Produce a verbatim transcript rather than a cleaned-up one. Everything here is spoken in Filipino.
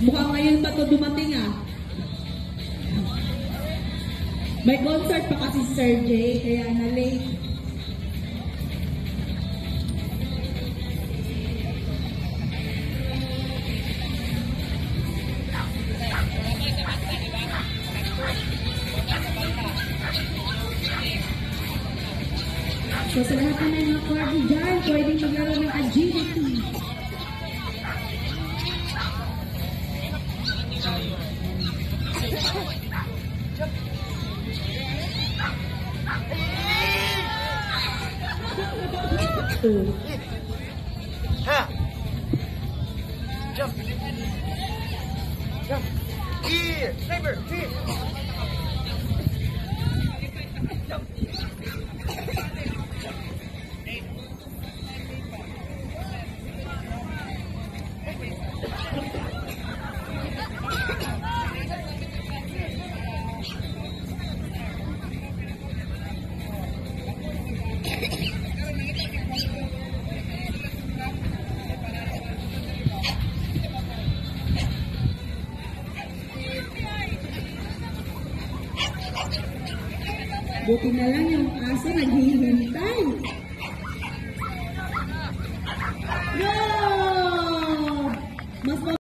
Mukhang ngayon pa to dumating ah. May concert pa kasi si Sir Jay, kaya na-late. So sa lahat na mga party dyan, pwedeng maglaro ng agility. Ha! Jump! Jump! Here! Sniper! Here! Jump! Buti na lang yung aso naghihintay. Go! Mas